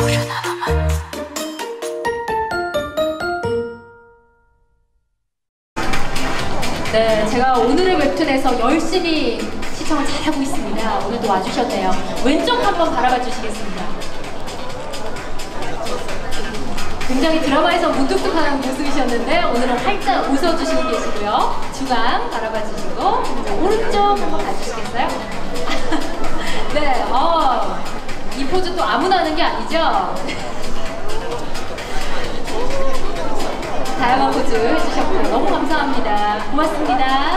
네, 제가 오늘의 웹툰에서 열심히 시청을 잘하고 있습니다. 오늘도 와주셨네요. 왼쪽 한번 바라봐 주시겠습니다. 굉장히 드라마에서 무뚝뚝한 모습이셨는데 오늘은 활짝 웃어주시고 계시고요. 중앙 바라봐 주시고 오른쪽 한번 봐주시겠어요? 네, 이 포즈 또 아무나 하는 게 아니죠? 다양한 포즈 해주셨고 너무 감사합니다. 고맙습니다.